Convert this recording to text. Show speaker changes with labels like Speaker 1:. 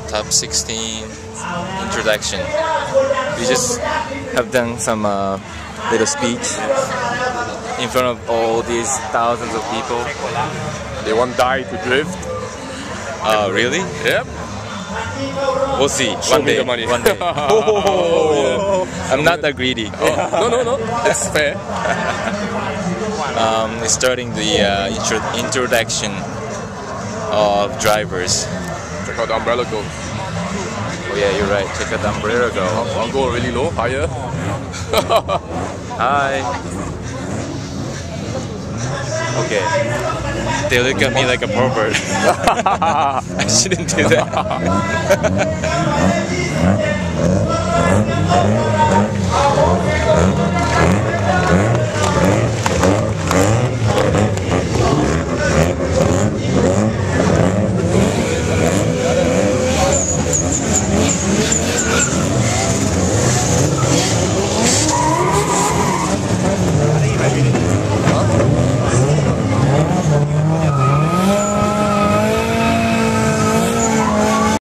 Speaker 1: top 16 introduction. We just have done some little speech in front of all these thousands of people.
Speaker 2: They won't die to drift.
Speaker 1: Really?
Speaker 2: Yep.
Speaker 1: We'll see.
Speaker 2: Show
Speaker 1: One
Speaker 2: me
Speaker 1: day.
Speaker 2: the money.
Speaker 1: One day. I'm not that greedy.
Speaker 2: No. It's fair.
Speaker 1: Starting the introduction of drivers.
Speaker 2: Check out the umbrella go.
Speaker 1: Oh yeah, you're right. Check out the umbrella go.
Speaker 2: I'll go really low, higher.
Speaker 1: Hi. Okay. They look at me like a pervert. I shouldn't do that.